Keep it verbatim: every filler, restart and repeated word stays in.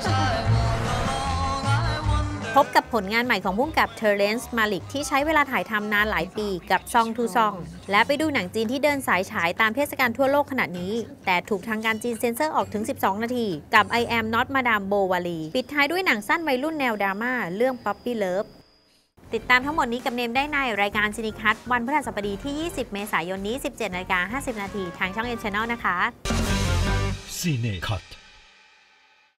พบกับผลงานใหม่ของผู้กำกับเทอร์เรนซ์มาลิกที่ใช้เวลาถ่ายทำนานหลายปีกับซองทูซองและไปดูหนังจีนที่เดินสายฉายตามเทศกาลทั่วโลกขณะนี้แต่ถูกทางการจีนเซ็นเซอร์ออกถึงสิบสองนาทีกับ I am not Madame Bovary ปิดท้ายด้วยหนังสั้นวัยรุ่นแนวดราม่าเรื่อง Puppy Love ติดตามทั้งหมดนี้กับเนมได้ในรายการ CineCut วันพฤหัสบดีที่ยี่สิบเมษายนนี้ สิบเจ็ดนาฬิกาห้าสิบนาทีทางช่อง เอ็น Channel นะคะ CineCut